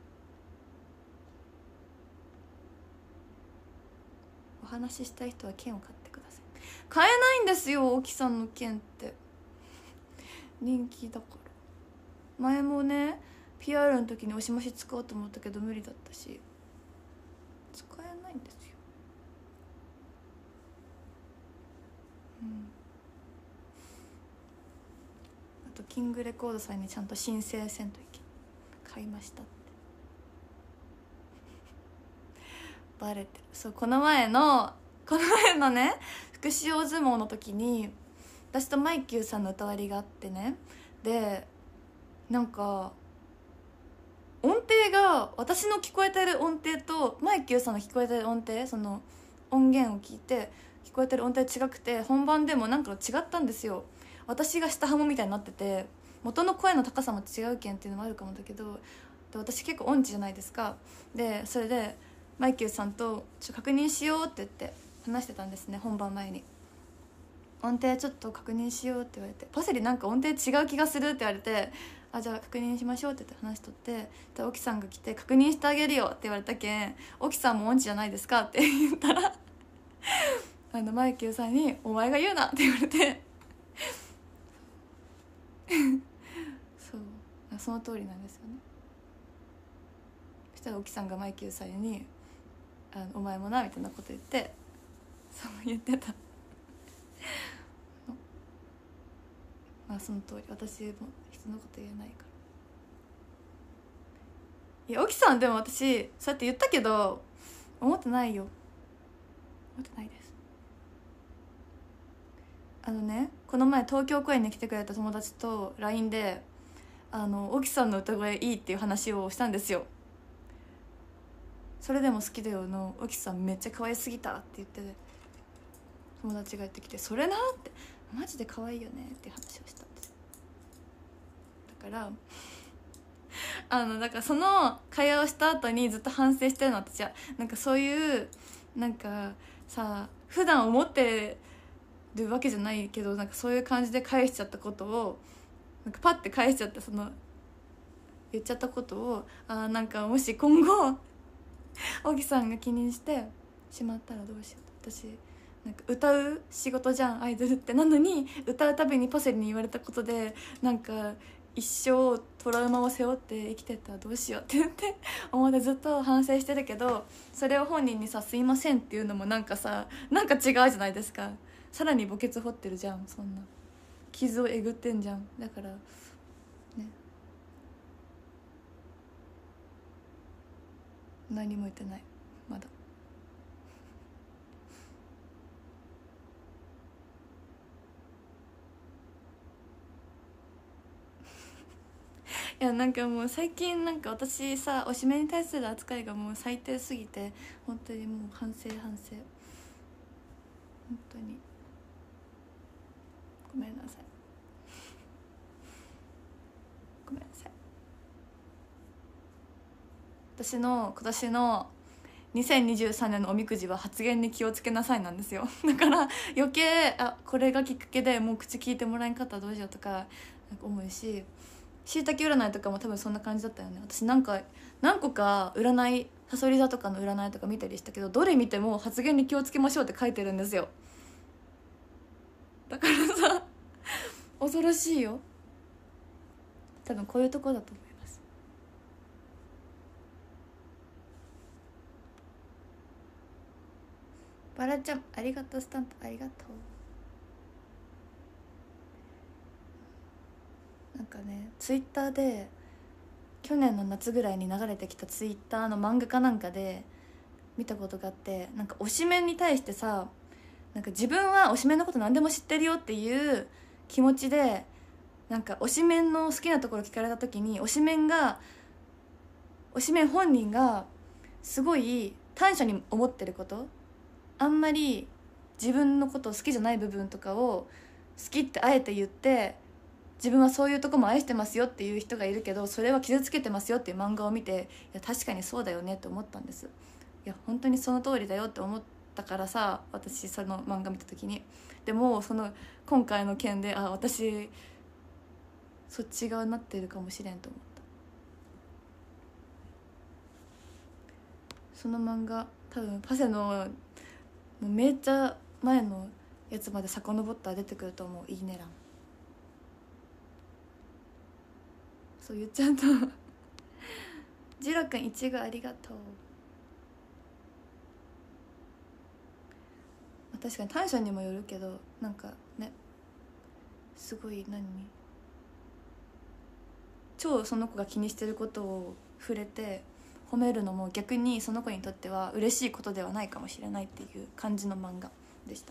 Speaker 1: お話ししたい人は券を買ってください。買えないんですよ沖さんの券って。人気だから。前もね ピーアール の時に押し増し使おうと思ったけど無理だったし使えないんですよ。うんあとキングレコードさんにちゃんと申請せんといけ買いましたってバレてる。そうこの前のこの前のね福祉大相撲の時に私とマイキューさんの歌割りがあってね、でなんか音程が私の聞こえてる音程とマイキューさんの聞こえてる音程、その音源を聞いて聞こえてる音程違くて、本番でもなんか違ったんですよ。私が下ハモみたいになってて、元の声の高さも違うけんっていうのもあるかもだけど、で私結構音痴じゃないですか。でそれでマイキューさんとちょ確認しようって言って話してたんですね。本番前に音程ちょっと確認しようって言われて、パセリなんか音程違う気がするって言われて、あじゃあ確認しましょうって言って話しとって、で沖さんが来て確認してあげるよって言われたけん、沖さんも音痴じゃないですかって言ったらあのマイキューさんにお前が言うなって言われてそうその通りなんですよね。そしたら沖さんがマイキューさんにあのお前もなみたいなこと言って、そう言ってたまあその通り、私も人のこと言えないから。いや沖さんでも私そうやって言ったけど思ってないよ。思ってないです。あのねこの前東京公演に来てくれた友達と ライン であの沖さんの歌声いいっていう話をしたんですよ。それでも好きだよの沖さんめっちゃ可愛すぎたって言って友達がやってきて、それなってマジで可愛いよねっていう話をしたんです。だからあのだからその会話をした後にずっと反省してるの私は。なんかそういうなんかさ普段思ってるわけじゃないけど、なんかそういう感じで返しちゃったことをなんかパッて返しちゃった、その言っちゃったことを、あなんかもし今後沖さんが気にしてしまったらどうしよう。私なんか歌う仕事じゃんアイドルって。なのに歌うたびにパセリに言われたことでなんか一生トラウマを背負って生きてったらどうしようって言って思ってずっと反省してるけど、それを本人にさ「すいません」っていうのもなんかさなんか違うじゃないですか。さらに墓穴掘ってるじゃん、そんな傷をえぐってんじゃん。だからね何も言ってないまだ。いやなんかもう最近なんか私さ推しメンに対する扱いがもう最低すぎて本当にもう反省反省本当にごめんなさいごめんなさい。私の今年のにせんにじゅうさんねんのおみくじは発言に気をつけなさいなんですよ。だから余計あこれがきっかけでもう口聞いてもらえんかったらどうしようとかなんか思うし、しいたけ占いとかも多分そんな感じだったよね。私なんか何個か占いさそり座とかの占いとか見たりしたけど、どれ見ても発言に気をつけましょうって書いてるんですよ。だからさ恐ろしいよ。多分こういうところだと思います。バラちゃんありがとう、スタンプありがとう。なんかねツイッターで去年の夏ぐらいに流れてきたツイッターの漫画かなんかで見たことがあって、なんか推しメンに対してさ、なんか自分は推しメンのこと何でも知ってるよっていう気持ちで、なんか推しメンの好きなところ聞かれた時に推しメンが推しメン本人がすごい短所に思ってること、あんまり自分のことを好きじゃない部分とかを好きってあえて言って自分はそういうとこも愛してますよっていう人がいるけど、それは傷つけてますよっていう漫画を見て、いや確かにそうだよねって思ったんです。いや本当にその通りだよって思ったからさ、私その漫画見た時に。でもその今回の件であ私そっち側になってるかもしれんと思った。その漫画多分パセのもうめっちゃ前のやつまで遡ったら出てくると思う。いいね欄そう言っちゃうとジロくんいちごありがとう。確かに短所にもよるけど、なんかねすごい何超その子が気にしてることを触れて褒めるのも逆にその子にとっては嬉しいことではないかもしれないっていう感じの漫画でした。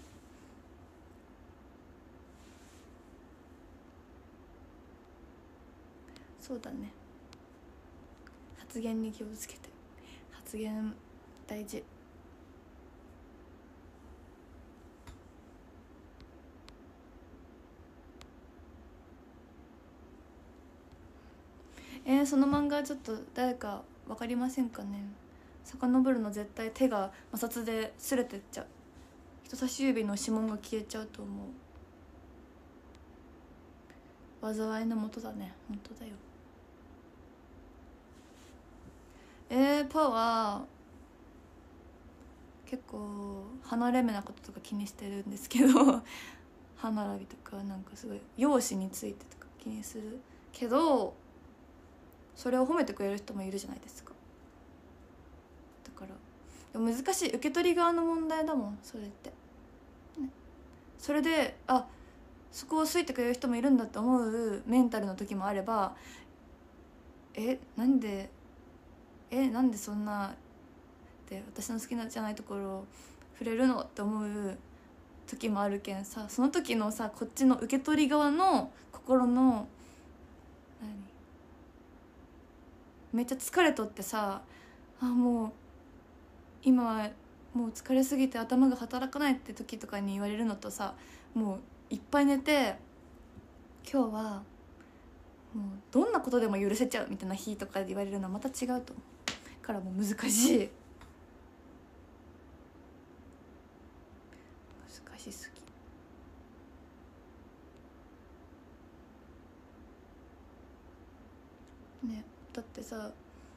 Speaker 1: そうだね、発言に気をつけて。発言大事。えー、その漫画ちょっと誰か分かりませんかね。遡るの絶対手が摩擦で擦れてっちゃう。人差し指の指紋が消えちゃうと思う。災いのもとだね。本当だよ。えー、パは結構離れ目なこととか気にしてるんですけど歯並びとかなんかすごい容姿についてとか気にするけど、それを褒めてくれる人もいるじゃないですか。だからでも難しい、受け取り側の問題だもんそれって、ね、それであそこを好いてくれる人もいるんだって思うメンタルの時もあれば、えなんでえなんでそんなで私の好きなじゃないところを触れるのって思う時もあるけんさ、その時のさこっちの受け取り側の心の何めっちゃ疲れとってさ、あもう今はもう疲れすぎて頭が働かないって時とかに言われるのとさ、もういっぱい寝て今日はもうどんなことでも許せちゃうみたいな日とかで言われるのはまた違うと思うからもう難しい難しすぎね。だってさ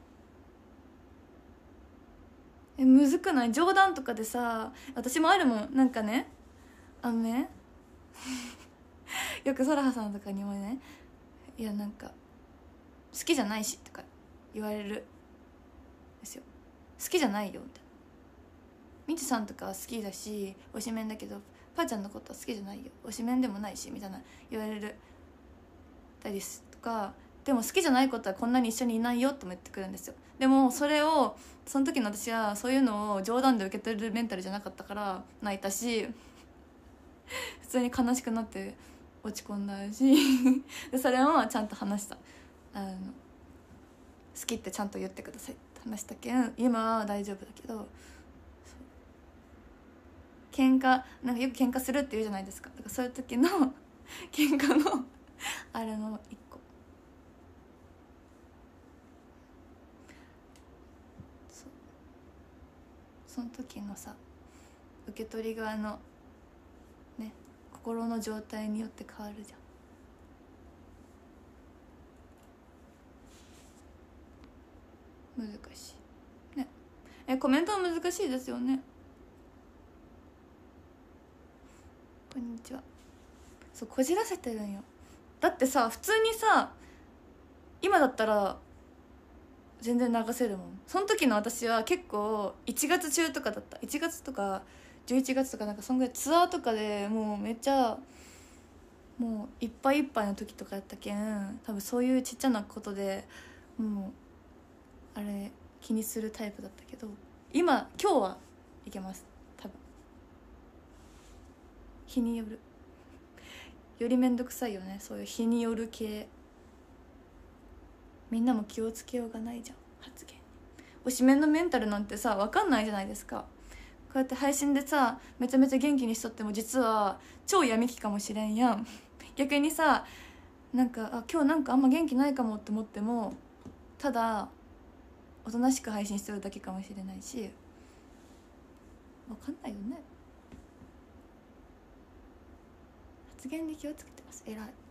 Speaker 1: えむずくない？冗談とかでさ私もあるもん。なんかねあのねよくソラハさんとかにもね、いやなんか好きじゃないしとか言われるですよ。好きじゃないよみたいな。みちさんとかは好きだし推しメンだけどパーちゃんのことは好きじゃないよ、推しメンでもないしみたいな言われるたりとか、でも好きじゃないことはこんなに一緒にいないよとも言ってくるんですよ。でもそれをその時の私はそういうのを冗談で受け取るメンタルじゃなかったから泣いたし普通に悲しくなって落ち込んだしでそれもちゃんと話した。あの好きってちゃんと言ってくださいって話したけん今は大丈夫だけど、喧嘩なんかよく喧嘩するって言うじゃないですか。だからそういう時の喧嘩のあれの一個。そうその時のさ受け取り側のね心の状態によって変わるじゃん。難しいね。えコメントは難しいですよね。こんにちは。そうこじらせてるんよ。だってさ普通にさ今だったら全然流せるもん。その時の私は結構いちがつ中とかだった。いちがつとかじゅういちがつとかなんかそんぐらいツアーとかでもうめっちゃもういっぱいいっぱいの時とかやったけん、多分そういうちっちゃなことでもうあれ気にするタイプだったけど、今今日はいけます。多分日によるよりめんどくさいよね、そういう日による系。みんなも気をつけようがないじゃん発言に。推しメンのメンタルなんてさ分かんないじゃないですか。こうやって配信でさめちゃめちゃ元気にしとっても実は超闇期かもしれんやん。逆にさなんかあ今日なんかあんま元気ないかもって思ってもただおとなしく配信してるだけかもしれないし、分かんないよね。発言に気をつけてます。偉い、ほんと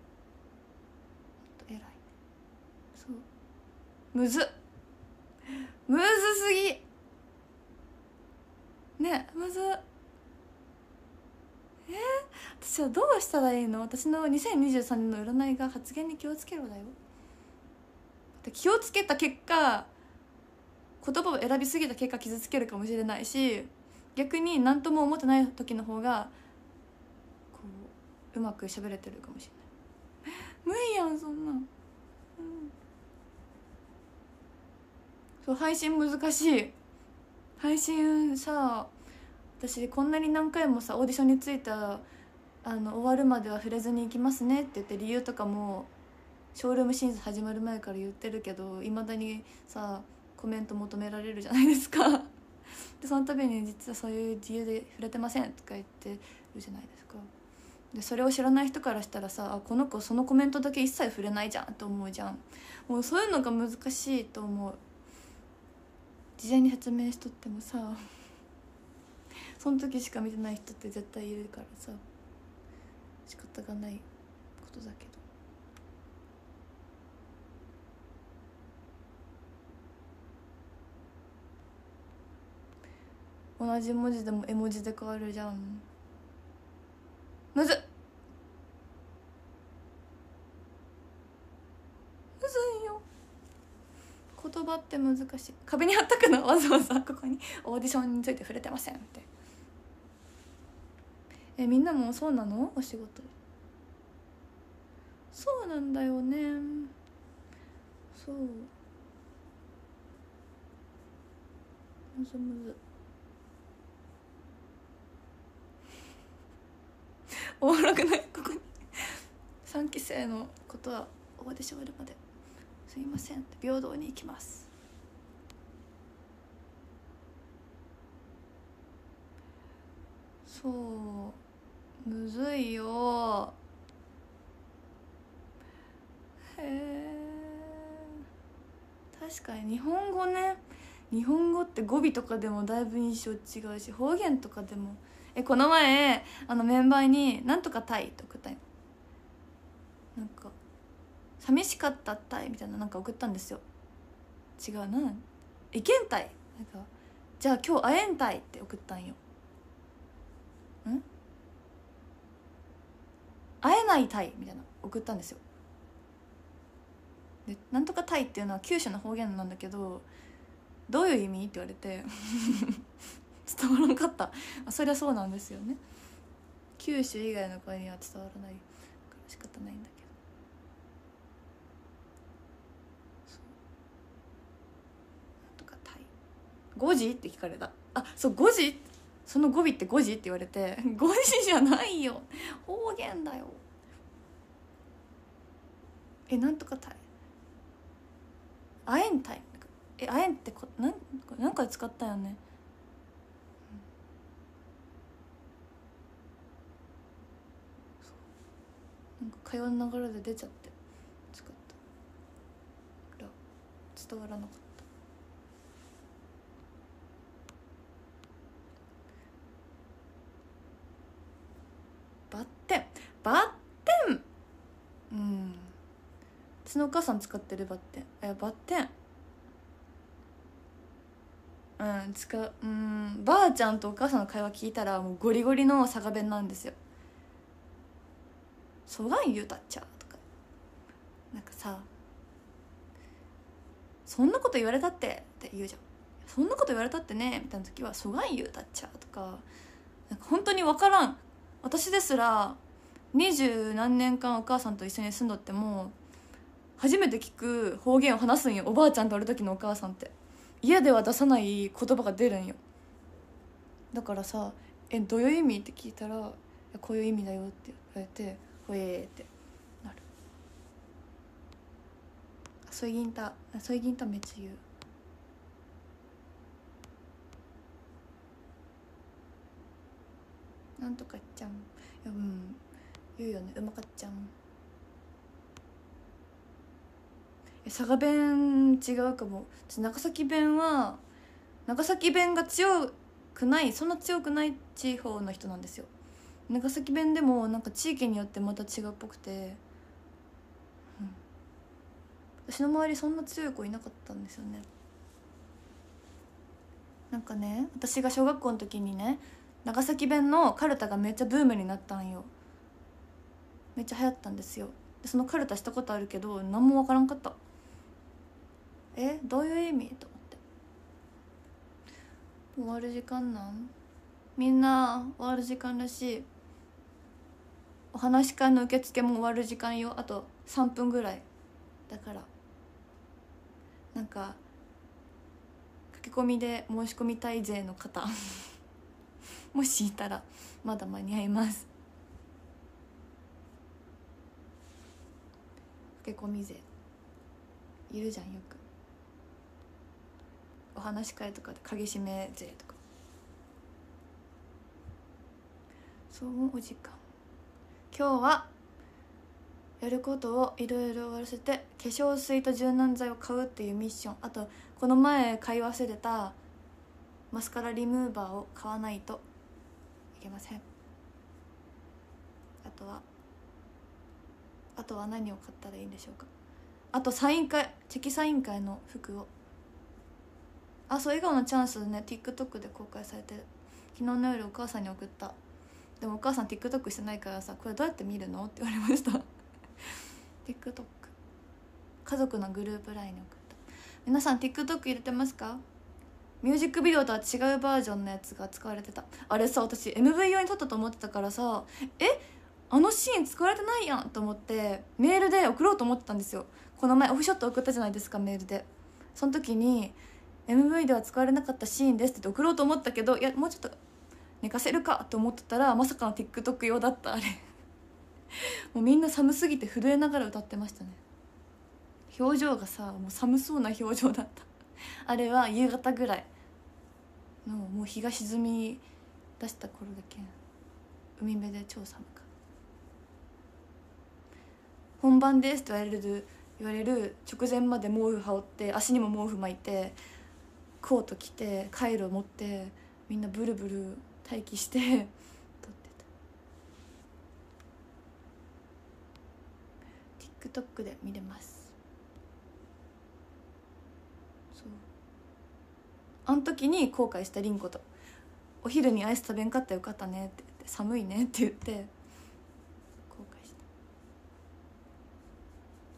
Speaker 1: 偉い。そうむずっむずすぎね、むずっ。えー、私はどうしたらいいの。私のにせんにじゅうさんねんの占いが発言に気をつけろだよ。気をつけた結果言葉を選びすぎた結果傷つけるかもしれないし、逆に何とも思ってない時の方がこううまく喋れてるかもしれない。無理やんそんなん、うん、そう配信難しい。配信さ私こんなに何回もさオーディションについたあの終わるまでは触れずに行きますねって言って理由とかもショールーム審査始まる前から言ってるけどいまだにさコメント求められるじゃないですか。でその度に実はそういう理由で触れてませんとか言ってるじゃないですか。でそれを知らない人からしたらさあこの子そのコメントだけ一切触れないじゃんと思うじゃん。もうそういうのが難しいと思う。事前に説明しとってもさその時しか見てない人って絶対いるからさ仕方がないことだけど、同じ文字でも絵文字で変わるじゃん。むずっむずいよ。言葉って難しい。壁に貼ったくのわざわざここにオーディションについて触れてませんって。えみんなもそうなの？お仕事そうなんだよね。そうむずむずおもろくない？ここにさんき生のことはオーディション終わるまですいませんって平等に行きます。そうむずいよ。へえ確かに日本語ね。日本語って語尾とかでもだいぶ印象違うし方言とかでもえこの前あのメンバーに「なんとかたい」って送ったよ。なんか「寂しかったたい」みたいななんか送ったんですよ。違うな「いけんたい」なんか「じゃあ今日会えんたい」って送ったんよ。ん会えないたいみたいな送ったんですよ。でなんとかたいっていうのは九州の方言なんだけどどういう意味って言われて伝わらんかった。あそりゃそうなんですよね。九州以外の声には伝わらないから仕方ないんだけどなんとかたいごじって聞かれた。あそうごじその語尾ってごじって言われてごじじゃないよ方言だよ。えなんとかたいあえんたいえあえんってこなんなんか使ったよね。なんか会話の流れで出ちゃって使ったら伝わらなかった。 のお母さん使ってるバッテン。えバッテンうん使う。うんばあちゃんとお母さんの会話聞いたらもうゴリゴリの佐賀弁なんですよ。そがん言うたっちゃとか、なんかさ、そんなこと言われたってって言うじゃん。そんなこと言われたってねみたいな時はそがん言うたっちゃとか、なんか本当に分からん。私ですら二十何年間お母さんと一緒に住んどっても初めて聞く方言を話すんよ。おばあちゃんとおる時のお母さんって家では出さない言葉が出るんよ。だからさ「えどういう意味?」って聞いたら「こういう意味だよ」って言われて「ほえー」ってなる。そういう銀太そういう銀太めっちゃ言う。なんとかちゃん、いやうん言うよね、うまかっちゃん。佐賀弁違うかも。長崎弁は長崎弁が強くない、そんな強くない地方の人なんですよ。長崎弁でもなんか地域によってまた違うっぽくて、うん、私の周りそんな強い子いなかったんですよね。なんかね、私が小学校の時にね、長崎弁のカルタがめっちゃブームになったんよ。めっちゃ流行ったんですよ。でそのカルタしたことあるけど何もわからんかった。えどういう意味と思って。終わる時間なん？みんな終わる時間らしい。お話し会の受付も終わる時間よ。あとさんぷんぐらいだから、なんか駆け込みで申し込みたい勢の方もしいたらまだ間に合います。駆け込み勢いるじゃんよく。お話し会とかで鍵閉め勢とか。そうお時間。今日はやることをいろいろ終わらせて化粧水と柔軟剤を買うっていうミッション、あとこの前買い忘れたマスカラリムーバーを買わないといけません。あとはあとは何を買ったらいいんでしょうか。あとサイン会、チェキサイン会の服を、あそう笑顔のチャンスね TikTok で公開されてる。昨日の夜お母さんに送った。でもお母さん TikTok してないからさ、これどうやって見るのって言われましたTikTok 家族のグループ ライン に送った。皆さん TikTok 入れてますか？ミュージックビデオとは違うバージョンのやつが使われてた。あれさ私 エムブイ 用に撮ったと思ってたからさ、えあのシーン使われてないやんと思ってメールで送ろうと思ってたんですよ。この前オフショット送ったじゃないですか、メールで。その時に エムブイ では使われなかったシーンですって送ろうと思ったけど、いやもうちょっと寝かせるかと思ってたらまさかの TikTok 用だった。あれもうみんな寒すぎて震えながら歌ってましたね。表情がさもう寒そうな表情だったあれは夕方ぐらいのもう日が沈み出した頃だけん、海辺で超寒か。本番ですと言われる言われる直前まで毛布羽織って足にも毛布巻いてコート着てカイロ持ってみんなブルブル待機して撮ってた。 TikTok で見れます。そうあの時に後悔したリンコと、お昼にアイス食べんかったらよかったねって言って、寒いねって言って後悔した。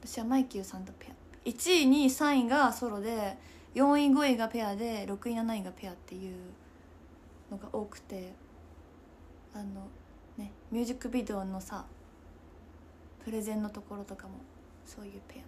Speaker 1: 私はマイキューさんとペア、いちいにいさんいがソロでよんいごいがペアでろくいなないがペアっていうのが多くて、あのねミュージックビデオのさプレゼンのところとかもそういうペ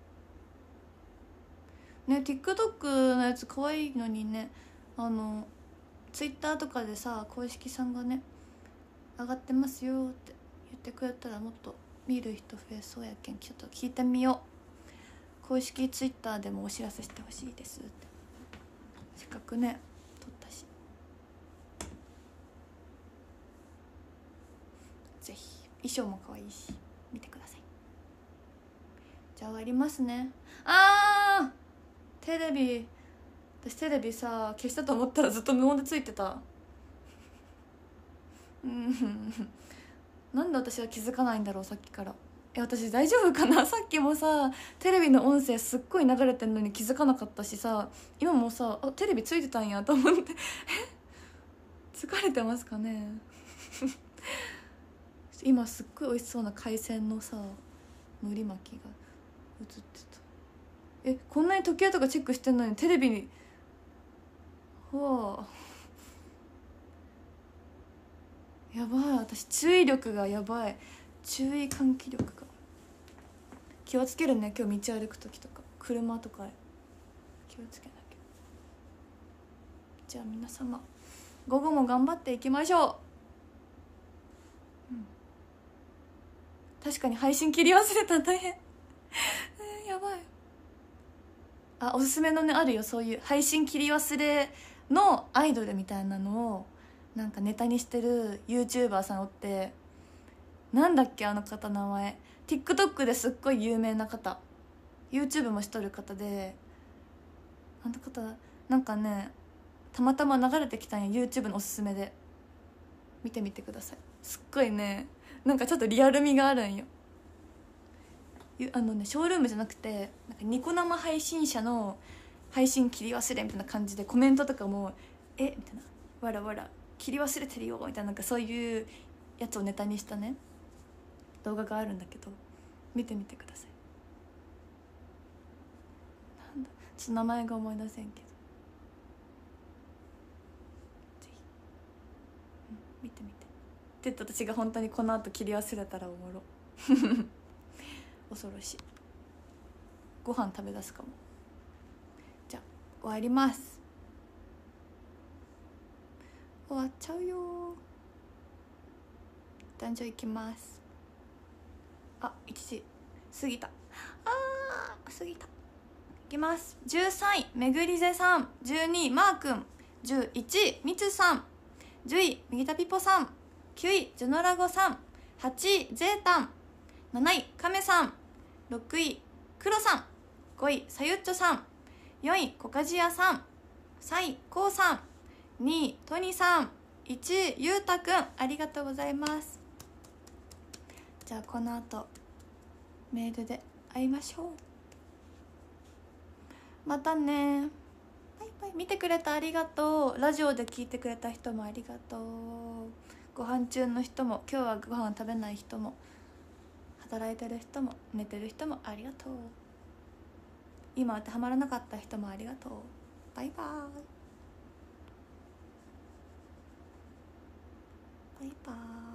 Speaker 1: アね。 TikTok のやつ可愛いのにね、あの Twitter とかでさ公式さんがね上がってますよって言ってくれたらもっと見る人増えそうやけん、ちょっと聞いてみよう。公式 Twitter でもお知らせしてほしいですって。せっかくね撮ったし、ぜひ衣装も可愛いし見てください。じゃあ終わりますね。あーテレビ、私テレビさ消したと思ったらずっと無音でついてた。うんなんで私は気づかないんだろうさっきから。 え私大丈夫かなさっきもさテレビの音声すっごい流れてんのに気づかなかったしさ、今もさあテレビついてたんやと思ってえ疲れてますかね今すっごい美味しそうな海鮮のさ海苔巻きが映ってた。えこんなに時計とかチェックしてんのにテレビにはあやばい、私注意力がやばい、注意喚起力が。気をつけるね、今日道歩く時とか車とか気をつけなきゃ。じゃあ皆様午後も頑張っていきましょう、うん、確かに配信切り忘れた、大変えー、やばい。あおすすめのねあるよ、そういう配信切り忘れのアイドルみたいなのをなんかネタにしてる YouTuber さんおって、なんだっけあの方名前、 TikTok ですっごい有名な方、 YouTube もしとる方で、あの方なんかねたまたま流れてきたんや YouTube のおすすめで、見てみてください。すっごいねなんかちょっとリアル味があるんよ。あのねショールームじゃなくてなんかニコ生配信者の配信切り忘れみたいな感じでコメントとかもえみたいな、わらわら切り忘れてるよみたいな、なんかそういうやつをネタにしたね動画があるんだけど、見てみてください。なんだちょっと名前が思い出せんけど、ぜひ、うん、見てみてって言って私が本当にこの後切り忘れたらおもろ恐ろしい。ご飯食べ出すかも。じゃあ終わります。終わっちゃうよ。壇上行きます。あいちじ過ぎた、あー過ぎた。いきます。じゅうさんいめぐりぜさん、じゅうにいマーくん、じゅういちいみつさん、じゅうい右田ピポさん、きゅういジュノラゴさん、はちいゼータン、なないカメさん、ろくいクロさん、ごいさゆっちょさん、よんいこかじやさん、さんいこうさん、にいとにさん、いちいゆうたくん、ありがとうございます。じゃあこの後メールで会いましょう。またね、バイバイ。見てくれたありがとう。ラジオで聞いてくれた人もありがとう。ご飯中の人も、今日はご飯食べない人も、働いてる人も寝てる人もありがとう。今当てはまらなかった人もありがとう。バイバイバイバイ。